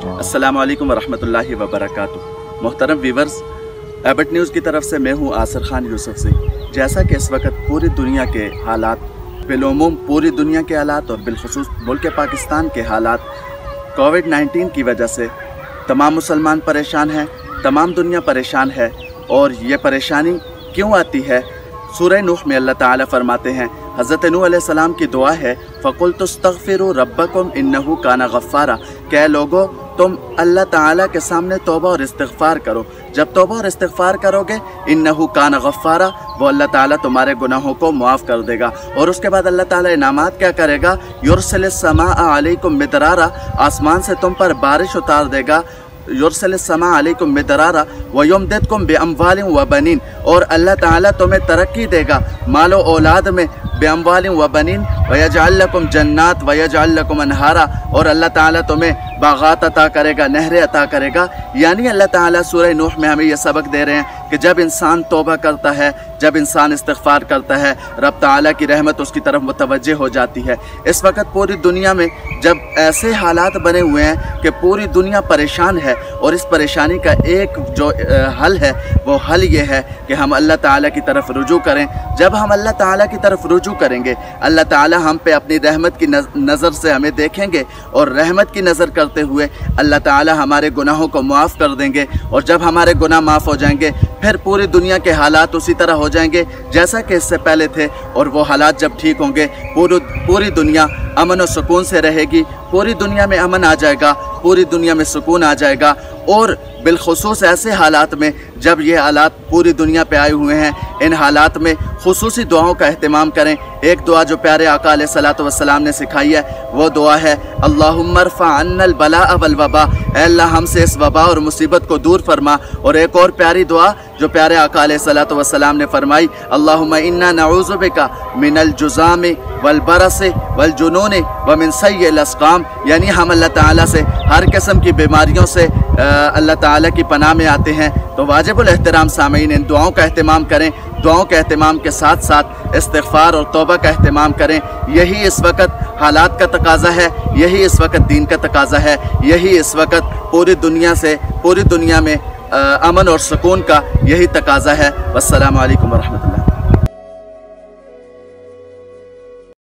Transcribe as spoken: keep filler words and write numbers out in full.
अस्सलामु अलैकुम वरहमतुल्लाहि वबरकातुहू। मोहतरम वीवर्स, एबट न्यूज़ की तरफ से मैं हूँ आसिर खान यूसुफ से। जैसा कि इस वक्त पूरी दुनिया के हालात, बिलुमूम पूरी दुनिया के हालात और बिलखुसूस मुल्क पाकिस्तान के हालात कोविड नाइन्टीन की वजह से तमाम मुसलमान परेशान हैं, तमाम दुनिया परेशान है। और ये परेशानी क्यों आती है? सूरह नूह में अल्लाह ताला फरमाते हैं, हज़रत नूह अलैहिस्सलाम की दुआ है, फ़क़ुल्तु अस्तग़फ़िरू रब्बकुम इन्नहु काना गफ़्फ़ारा। क्या लोगो, तुम अल्लाह ताला के सामने तौबा और इस्तिग़फ़ार करो। जब तौबा और इस्तिग़फ़ार करोगे, इन्नहु काना गफ़्फ़ारा, वो अल्लाह ताला तुम्हारे गुनाहों को मुआफ़ कर देगा। और उसके बाद अल्लाह ताला इनामात क्या करेगा? युरसिलिस समाअ अलैकुम मिदरारा, आसमान से तुम पर बारिश उतार देगा। युरसिलिस समाअ अलैकुम मिदरारा व युमदिदकुम बिअमवालिन व बनीन, और अल्लाह ताला तुम्हें तरक्की देगा मालो औलाद में, बिअमवालिन व बनीन, व यजअल लकुम जन्नात व यजअल लकुम अनहारा, और अल्लाह ताला तुम्हें बागात अता करेगा, नहरें अता करेगा। यानी अल्लाह ताला सूरह नूह में हमें यह सबक दे रहे हैं कि जब इंसान तौबा करता है, जब इंसान इस्तिग़फ़ार करता है, रब ताला की रहमत उसकी तरफ मुतवज्जे हो जाती है। इस वक्त पूरी दुनिया में जब ऐसे हालात बने हुए हैं कि पूरी दुनिया परेशान है, और इस परेशानी का एक जो हल है वो हल ये है कि हम अल्लाह ताला की तरफ रुजू करें। जब हम अल्लाह ताला की तरफ रुजू करेंगे, अल्लाह ताला हम पे अपनी रहमत की नज़र से हमें देखेंगे, और रहमत की नज़र करते हुए अल्लाह ताला हमारे गुनाहों को माफ़ कर देंगे। और जब हमारे गुनाह माफ़ हो जाएंगे, फिर पूरी दुनिया के हालात उसी तरह हो जाएंगे जैसा कि इससे पहले थे। और वो हालात जब ठीक होंगे, पूरी पूरी दुनिया अमन और सुकून से रहेगी, पूरी दुनिया में अमन आ जाएगा, पूरी दुनिया में सुकून आ जाएगा। और बिलखुसूस ऐसे हालात में जब ये हालात पूरी दुनिया पे आए हुए हैं, इन हालात में खुसूसी दुआओं का अहतमाम करें। एक दुआ जो प्यारे आका अलैहिस्सलातु वस्सलाम ने सिखाई है, वो दुआ है अल्लाहुम्मा रफ़ा अन्नल बलाअ वल वबा, ऐ अल्लाह हमसे इस वबा और मुसीबत को दूर फरमा। और एक और प्यारी दुआ जो प्यारे आका अलैहिस्सलातु वस्सलाम ने फरमाई, अल्लाहुम्मा इन्ना नऊज़ु बिका मिनल जुज़ामि वल बरसि वल जुनूनि व मिन सय्यिल अस्क़ाम, यानी हम अल्लाह ताला से हर किस्म की बीमारियों से अल्लाह ताला की पनाह में आते हैं। तो वाजिबुल एहतराम सामीन, इन दुआओं का अहतमाम करें। दुआओं के अहतमाम के साथ साथ इस्तिग़फ़ार और तौबा का अहतमाम करें। यही इस वक्त हालात का तकाज़ा है, यही इस वक्त दीन का तकाज़ा है, यही इस वक्त पूरी दुनिया से पूरी दुनिया में अमन और सुकून का यही तकाज़ा है। वस्सलामु अलैकुम वरहमतुल्लाह।